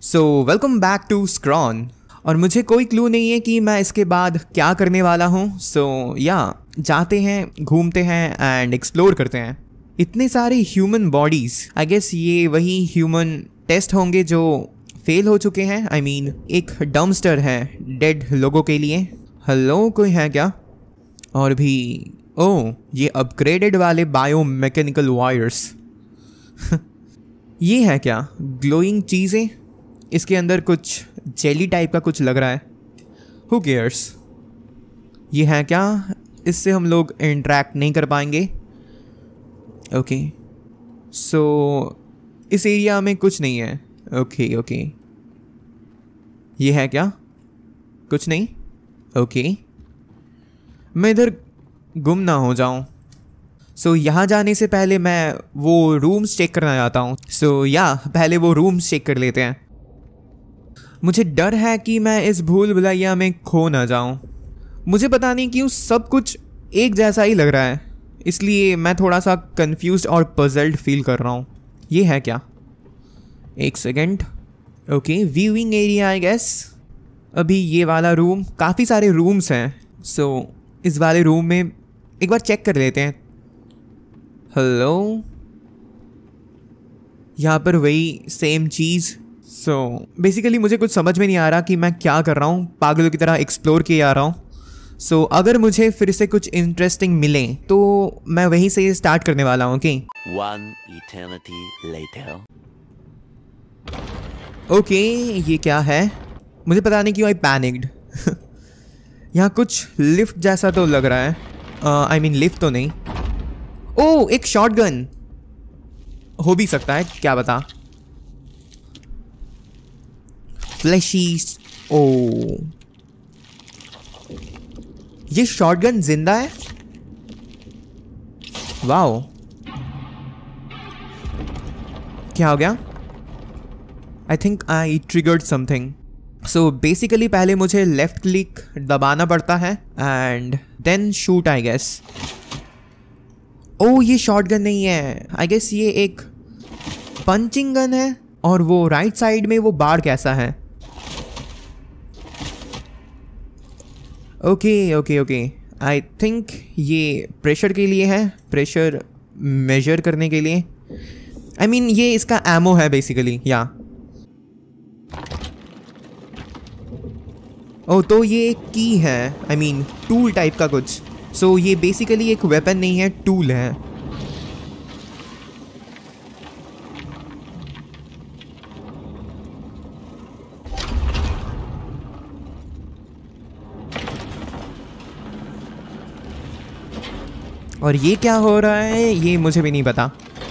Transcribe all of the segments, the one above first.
So welcome back to स्क्रॉन। और मुझे कोई क्लू नहीं है कि मैं इसके बाद क्या करने वाला हूँ। जाते हैं, घूमते हैं एंड एक्सप्लोर करते हैं। इतने सारे ह्यूमन बॉडीज़, आई गेस ये वही ह्यूमन टेस्ट होंगे जो फेल हो चुके हैं। आई मीन एक डम्पस्टर है डेड लोगों के लिए। हेलो, कोई है क्या? और भी ओह, ये अपग्रेडेड वाले बायो मैकेनिकल वायर्स ये है क्या? ग्लोइंग चीज़ें, इसके अंदर कुछ जेली टाइप का कुछ लग रहा है। Who cares? ये है क्या? इससे हम लोग इंटरेक्ट नहीं कर पाएंगे। ओके, सो इस एरिया में कुछ नहीं है। ओके, ये है क्या? कुछ नहीं। ओके, मैं इधर गुम ना हो जाऊं। यहाँ जाने से पहले मैं वो रूम्स चेक करना चाहता हूँ। पहले वो रूम्स चेक कर लेते हैं। मुझे डर है कि मैं इस भूल भुलैया में खो ना जाऊं। मुझे पता नहीं क्यों सब कुछ एक जैसा ही लग रहा है, इसलिए मैं थोड़ा सा कंफ्यूज्ड और पजल्ड फील कर रहा हूँ। ये है क्या? एक second. Okay, viewing area I guess. अभी ये वाला रूम, काफ़ी सारे रूम्स हैं। इस वाले रूम में एक बार चेक कर लेते हैं। हेलो, यहाँ पर वही सेम चीज़। बेसिकली मुझे कुछ समझ में नहीं आ रहा कि मैं क्या कर रहा हूँ, पागलों की तरह एक्सप्लोर किए जा रहा हूँ। अगर मुझे फिर से कुछ इंटरेस्टिंग मिले तो मैं वहीं से स्टार्ट करने वाला हूँ। ओके, ये क्या है? मुझे पता नहीं क्यों आई पैनिक्ड यहाँ कुछ लिफ्ट जैसा तो लग रहा है। आई मीन लिफ्ट तो नहीं। ओह, एक शॉटगन हो भी सकता है, क्या बता। फ्लैशी। ओ, ये शॉटगन जिंदा है? वाओ, क्या हो गया? I think I triggered something. Basically पहले मुझे लेफ्ट क्लिक दबाना पड़ता है and then shoot, I guess. Oh, ये शॉटगन नहीं है, आई गेस ये एक पंचिंग गन है। और वो राइट साइड में वो बार कैसा है? ओके, आई थिंक ये प्रेशर के लिए है, प्रेशर मेजर करने के लिए। आई मीन ये इसका एमो है बेसिकली, या तो ये एक की है, आई मीन टूल टाइप का कुछ। ये बेसिकली एक वेपन नहीं है, टूल है। और ये क्या हो रहा है ये मुझे भी नहीं पता।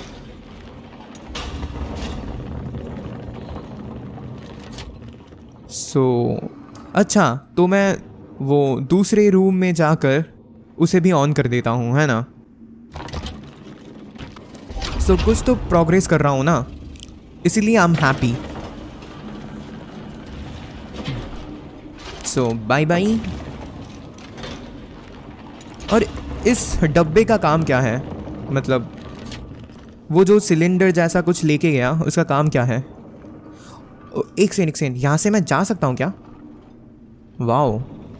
अच्छा, तो मैं वो दूसरे रूम में जाकर उसे भी ऑन कर देता हूँ, है ना। कुछ तो प्रोग्रेस कर रहा हूँ ना, इसीलिए I am happy. Bye bye. और इस डब्बे का काम क्या है? मतलब वो जो सिलेंडर जैसा कुछ लेके गया, उसका काम क्या है? एक सेकंड, यहाँ से मैं जा सकता हूँ क्या? वाओ,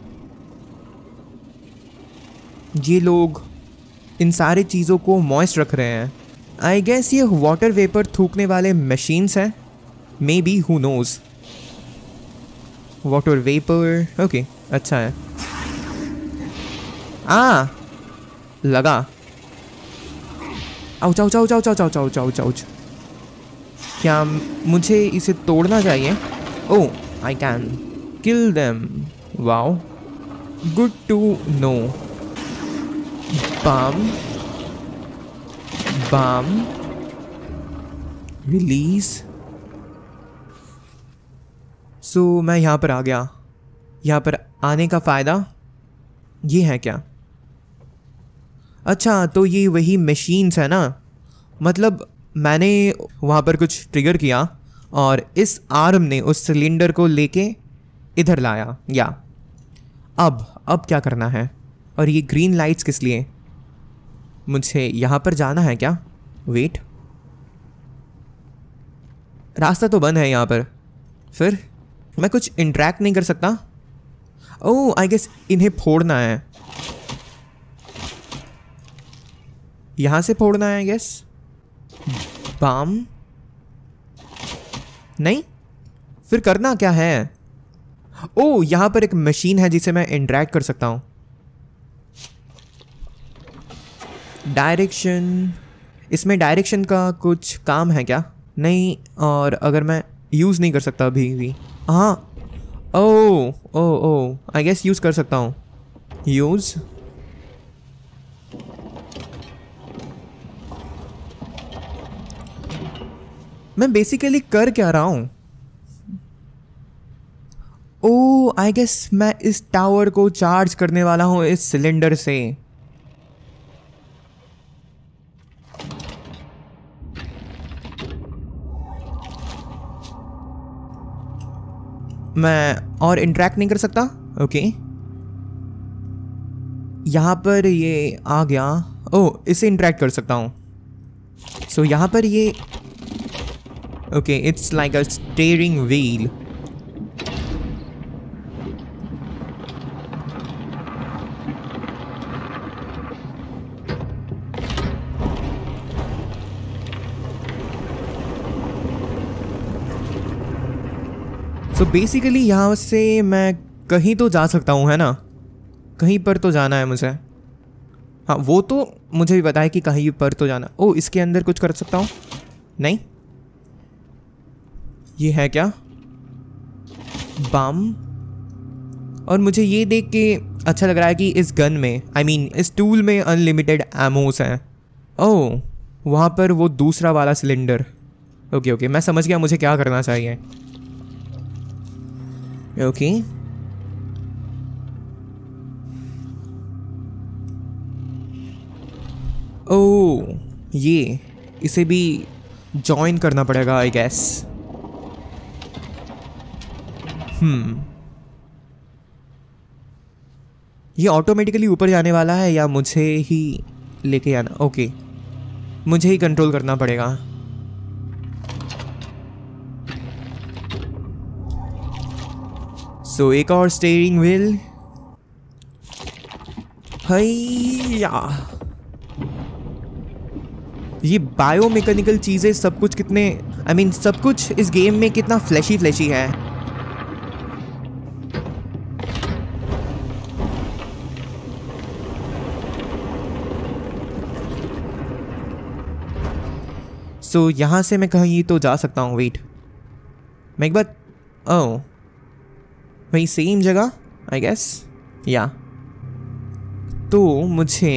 ये लोग इन सारी चीज़ों को मॉइस्ट रख रहे हैं। आई गेस ये वाटर वेपर थूकने वाले मशीन्स हैं, maybe, who knows. Water vapour, okay, अच्छा है। लगा। Ouch ouch ouch ouch ouch ouch ouch ouch ouch. क्या मुझे इसे तोड़ना चाहिए? Oh, I can kill them. Wow, good to know. Bomb release. मैं यहाँ पर आ गया। यहाँ पर आने का फ़ायदा ये है क्या? अच्छा, तो ये वही मशीन्स है ना। मतलब मैंने वहाँ पर कुछ ट्रिगर किया और इस आर्म ने उस सिलेंडर को लेके इधर लाया। या अब क्या करना है? और ये ग्रीन लाइट्स किस लिए? मुझे यहाँ पर जाना है क्या? वेट, रास्ता तो बंद है यहाँ पर। फिर मैं कुछ इंटरेक्ट नहीं कर सकता? ओह आई गेस इन्हें फोड़ना है, यहाँ से फोड़ना है आई गेस। बाम नहीं, फिर करना क्या है? ओह यहाँ पर एक मशीन है जिसे मैं इंटरेक्ट कर सकता हूँ। डायरेक्शन, इसमें डायरेक्शन का कुछ काम है क्या? नहीं, और अगर मैं यूज़ नहीं कर सकता अभी भी? हाँ, ओह ओह ओह आई गेस यूज़ कर सकता हूँ। यूज़, मैं बेसिकली कर क्या रहा हूँ? ओह आई गेस मैं इस टावर को चार्ज करने वाला हूँ इस सिलेंडर से। मैं और इंटरेक्ट नहीं कर सकता? ओके यहाँ पर ये आ गया। ओह इससे इंटरेक्ट कर सकता हूँ। सो यहाँ पर ये okay, it's like a steering wheel. So basically यहाँ से मैं कहीं तो जा सकता हूँ, है ना? कहीं पर तो जाना है मुझे। हाँ वो तो मुझे भी पता है कि कहीं पर तो जाना। ओह इसके अंदर कुछ कर सकता हूँ? नहीं, ये है क्या? बम। और मुझे ये देख के अच्छा लग रहा है कि इस गन में, आई मीन इस टूल में अनलिमिटेड एमोस हैं। ओह वहाँ पर वो दूसरा वाला सिलेंडर। ओके ओके मैं समझ गया मुझे क्या करना चाहिए। ओके ओह ये इसे भी जॉइन करना पड़ेगा आई गैस। ये ऑटोमेटिकली ऊपर जाने वाला है या मुझे ही लेके आना? ओके मुझे ही कंट्रोल करना पड़ेगा। सो एक और स्टीयरिंग व्हील। हैया, ये बायोमैकेनिकल चीज़ें सब कुछ कितने, आई मीन सब कुछ इस गेम में कितना फ्लैशी फ्लैशी है। सो यहाँ से मैं कहीं तो जा सकता हूँ। वेट मैं एक बार, ओह वही सेम जगह आई गेस या। तो मुझे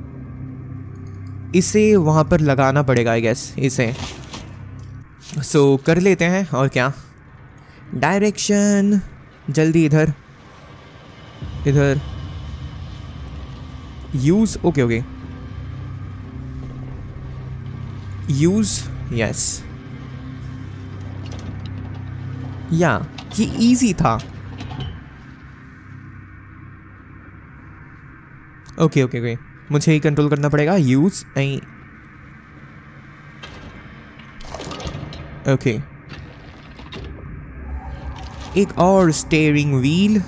इसे वहाँ पर लगाना पड़ेगा आई गेस इसे। सो कर लेते हैं और क्या। डायरेक्शन जल्दी, इधर इधर use. Okay okay use yes yeah, ये इजी था। ओके ओके ओके मुझे ही कंट्रोल करना पड़ेगा। यूज़ नहीं, ओके एक और स्टीयरिंग व्हील।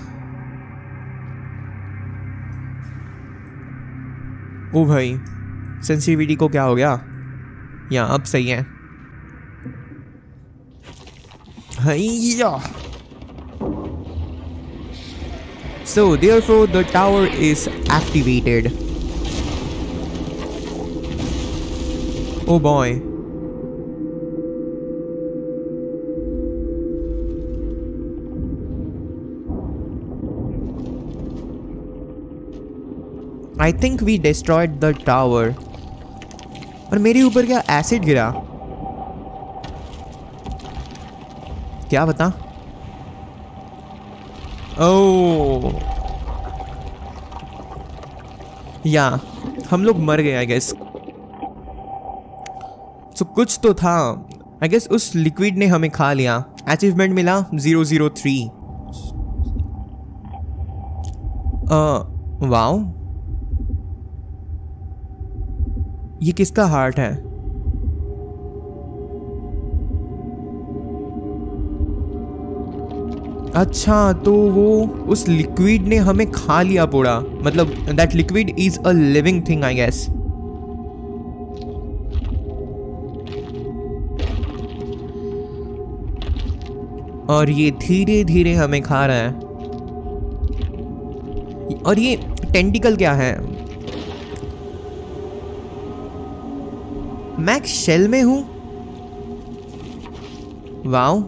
ओ भाई सेंसिटिविटी को क्या हो गया? या अब सही है। हैया। So therefore the tower is activated. Oh boy. I think we destroyed the tower. और मेरे ऊपर क्या एसिड गिरा? क्या बता? ओह या हम लोग मर गए आई गेस। सो कुछ तो था आई गेस। उस लिक्विड ने हमें खा लिया। अचीवमेंट मिला 003। वाओ, ये किसका हार्ट है? अच्छा, तो वो उस लिक्विड ने हमें खा लिया पूरा, मतलब that liquid is a living thing I guess. और ये धीरे धीरे हमें खा रहा है। और ये टेंटिकल क्या है? मैं शेल में हूं। वाओ,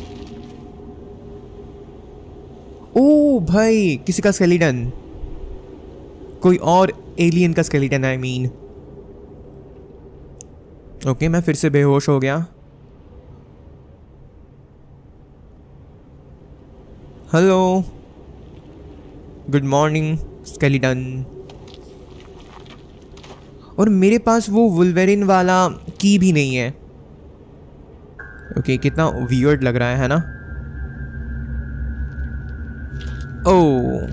ओ भाई, किसी का स्केलेटन, कोई और एलियन का स्केलेटन आई मीन। ओके, मैं फिर से बेहोश हो गया। Hello, good morning skeleton. और मेरे पास वो वुल्वेरिन वाला की भी नहीं है। ओके, कितना वियर्ड लग रहा है ना? Oh,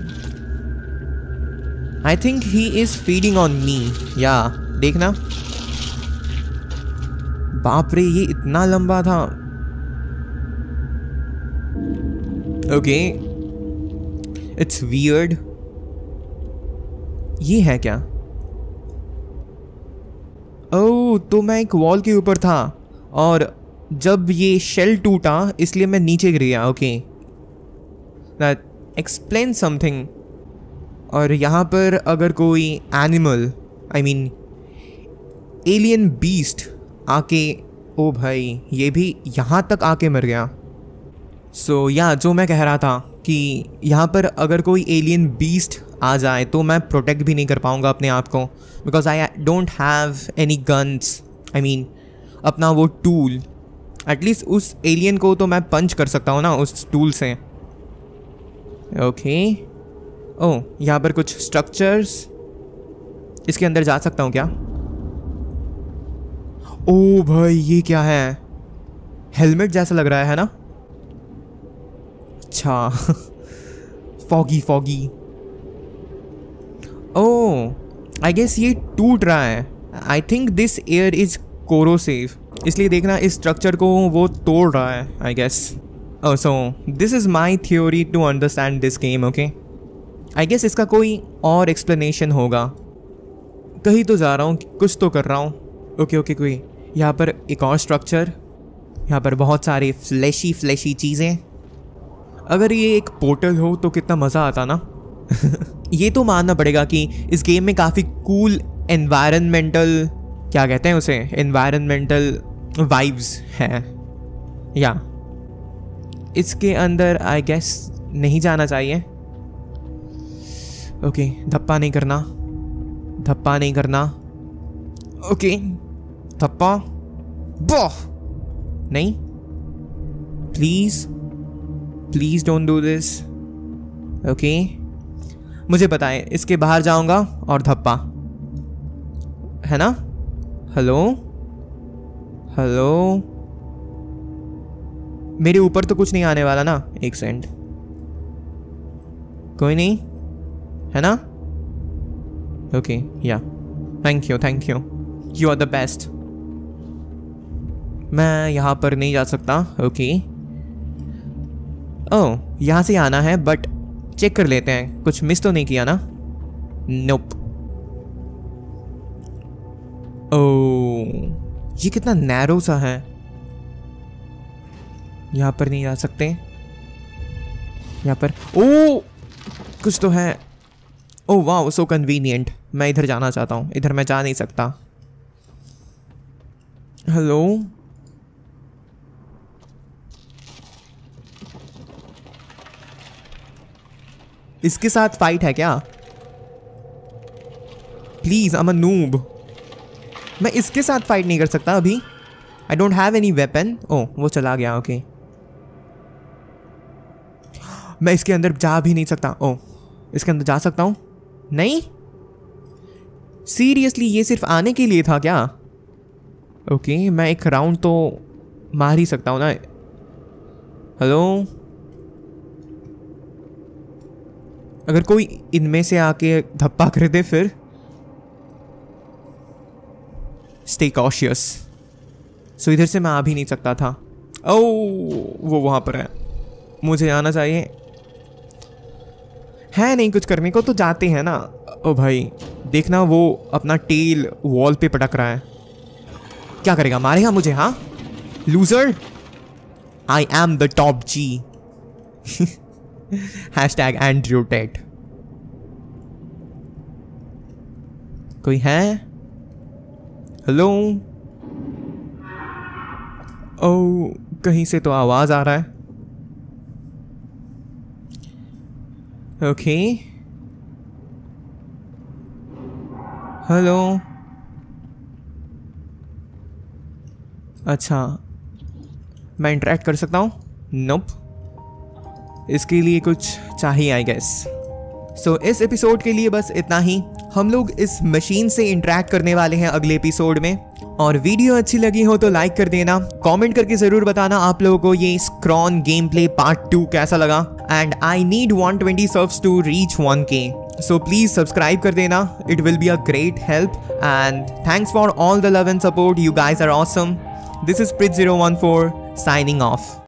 I think he is feeding on me. या देखना, बाप रे, ये इतना लंबा था। Okay, it's weird. ये है क्या? ओह, तो मैं एक वॉल के ऊपर था और जब ये शेल टूटा इसलिए मैं नीचे गिर गया। Okay, that explain something. और यहाँ पर अगर कोई animal, I mean alien beast आके, ओ भाई, ये भी यहाँ तक आके मर गया। सो या जो मैं कह रहा था कि यहाँ पर अगर कोई एलियन बीस्ट आ जाए तो मैं प्रोटेक्ट भी नहीं कर पाऊँगा अपने आप को, because I don't have any guns. I mean अपना वो टूल, एटलीस्ट उस एलियन को तो मैं पंच कर सकता हूँ ना उस टूल से। ओके, ओह, यहाँ पर कुछ स्ट्रक्चर्स, इसके अंदर जा सकता हूँ क्या? ओ भाई, ये क्या है? हेलमेट जैसा लग रहा है ना? अच्छा foggy foggy. Oh, I guess ये टूट रहा है। I think this air is corrosive, इसलिए देखना इस स्ट्रक्चर को वो तोड़ रहा है I guess. Oh, so this is my theory to understand this game. Okay, I guess इसका कोई और एक्सप्लेनेशन होगा। कहीं तो जा रहा हूँ, कुछ तो कर रहा हूँ। ओके ओके, कोई यहाँ पर एक और स्ट्रक्चर, यहाँ पर बहुत सारे फ्लैशी फ्लैशी चीज़ें। अगर ये एक पोर्टल हो तो कितना मज़ा आता ना। ये तो मानना पड़ेगा कि इस गेम में काफ़ी कूल एनवायरनमेंटल, क्या कहते हैं उसे, एनवायरनमेंटल वाइब्स हैं। या इसके अंदर आई गेस नहीं जाना चाहिए। ओके, धप्पा नहीं करना, धप्पा नहीं करना। ओके, धप्पा, बोह, नहीं, please please don't do this. Okay, मुझे पता है इसके बाहर जाऊंगा और धप्पा, है ना? हेलो हेलो, मेरे ऊपर तो कुछ नहीं आने वाला ना? एक सेकंड, कोई नहीं है ना? Okay, yeah thank you, you are the best. मैं यहाँ पर नहीं जा सकता। ओके, ओह, यहाँ से आना है, बट चेक कर लेते हैं कुछ मिस तो नहीं किया ना? नोप। ओह, ये कितना नैरो सा है, यहाँ पर नहीं जा सकते। यहाँ पर ओह कुछ तो है। ओह वाह, सो कन्वीनियंट। मैं इधर जाना चाहता हूँ, इधर मैं जा नहीं सकता। हेलो, इसके साथ फाइट है क्या? Please, I am a noob. मैं इसके साथ फाइट नहीं कर सकता अभी। I don't have any weapon. Oh, वो चला गया। ओके, मैं इसके अंदर जा भी नहीं सकता। ओह, इसके अंदर जा सकता हूँ? नहीं, सीरियसली ये सिर्फ आने के लिए था क्या? ओके, मैं एक राउंड तो मार ही सकता हूँ ना। हेलो, अगर कोई इनमें से आके धप्पा कर दे फिर। Stay cautious. सो इधर से मैं आ भी नहीं सकता था। ओह, वो वहाँ पर है। मुझे आना चाहिए। है नहीं कुछ करने को तो जाते हैं ना। ओ भाई देखना, वो अपना टेल वॉल पे पटक रहा है। क्या करेगा, मारेगा मुझे? हाँ loser, I am the top G. Hashtag Andrew Tate. कोई है? हेलो? ओ कहीं से तो आवाज आ रहा है। Okay hello. अच्छा मैं इंटरेक्ट कर सकता हूँ? नोप, इसके लिए कुछ चाहिए आई गेस। सो इस एपिसोड के लिए बस इतना ही। हम लोग इस मशीन से इंटरेक्ट करने वाले हैं अगले एपिसोड में। और वीडियो अच्छी लगी हो तो लाइक कर देना, कमेंट करके ज़रूर बताना आप लोगों को ये स्क्रॉन गेम प्ले पार्ट 2 कैसा लगा। And I need 120 subs to reach 1K, so please subscribe कर देना, it will be a great help. And thanks for all the love and support, you guys are awesome. This is Prit014 signing off.